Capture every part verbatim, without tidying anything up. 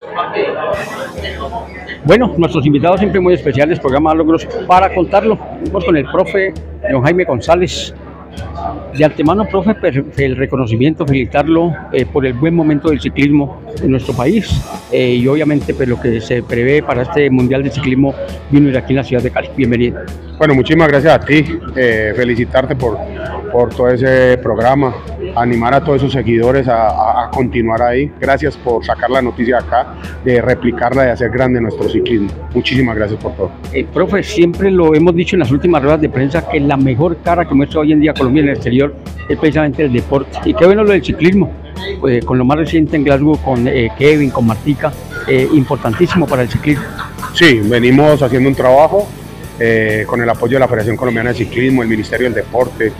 Bueno, nuestros invitados siempre muy especiales, programa Logros para contarlo. Estamos con el profe don Jaime González. De antemano, profe, el reconocimiento, felicitarlo eh, por el buen momento del ciclismo en nuestro país eh, y obviamente pues, lo que se prevé para este Mundial de Ciclismo Junior aquí en la ciudad de Cali. Bienvenido. Bueno, muchísimas gracias a ti, eh, felicitarte por, por todo ese programa, animar a todos esos seguidores a, a, a continuar ahí. Gracias por sacar la noticia acá, de replicarla, de hacer grande nuestro ciclismo. Muchísimas gracias por todo. Eh, profe, siempre lo hemos dicho en las últimas ruedas de prensa que la mejor cara que muestra hoy en día Colombia en el exterior es precisamente el deporte. Y qué bueno lo del ciclismo, pues, con lo más reciente en Glasgow, con eh, Kevin, con Martica, eh, importantísimo para el ciclismo. Sí, venimos haciendo un trabajo eh, con el apoyo de la Federación Colombiana de Ciclismo, el Ministerio del Deporte,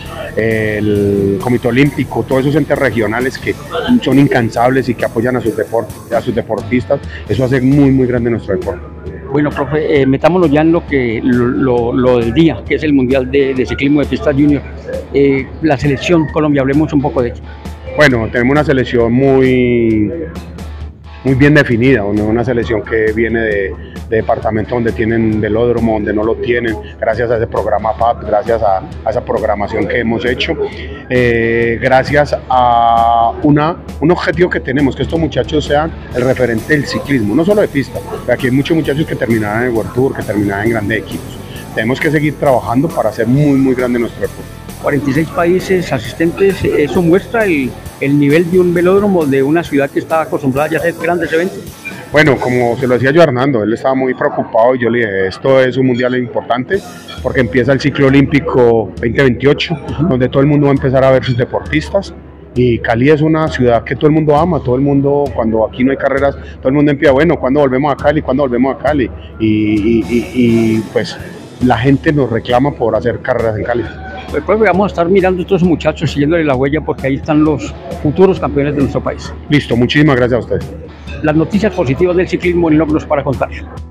el Comité Olímpico, todos esos entes regionales que son incansables y que apoyan a sus, deportes, a sus deportistas. Eso hace muy, muy grande nuestro deporte. Bueno, profe, eh, metámonos ya en lo que lo, lo, lo del día, que es el Mundial de, de Ciclismo de Pista Junior. Eh, la selección Colombia, hablemos un poco de ella. Bueno, tenemos una selección muy, muy bien definida, una selección que viene de, de departamentos donde tienen velódromo, donde no lo tienen, gracias a ese programa P A P, gracias a, a esa programación que hemos hecho, eh, gracias a una, un objetivo que tenemos, que estos muchachos sean el referente del ciclismo, no solo de pista, aquí hay muchos muchachos que terminarán en el World Tour, que terminarán en grandes equipos. Tenemos que seguir trabajando para hacer muy, muy grande nuestro deporte. cuarenta y seis países asistentes, eso muestra el, el nivel de un velódromo de una ciudad que está acostumbrada ya a hacer grandes eventos. Bueno, como se lo decía yo a Hernando, él estaba muy preocupado y yo le dije, esto es un mundial importante porque empieza el ciclo olímpico veinte veintiocho, uh-huh. donde todo el mundo va a empezar a ver sus deportistas. Y Cali es una ciudad que todo el mundo ama, todo el mundo, cuando aquí no hay carreras, todo el mundo empieza, bueno, ¿cuándo volvemos a Cali? ¿Cuándo volvemos a Cali? Y, y, y, y pues la gente nos reclama por hacer carreras en Cali. Pues, pues vamos a estar mirando a estos muchachos, siguiéndole la huella, porque ahí están los futuros campeones de nuestro país. Listo, muchísimas gracias a ustedes. Las noticias positivas del ciclismo en Logros para contar.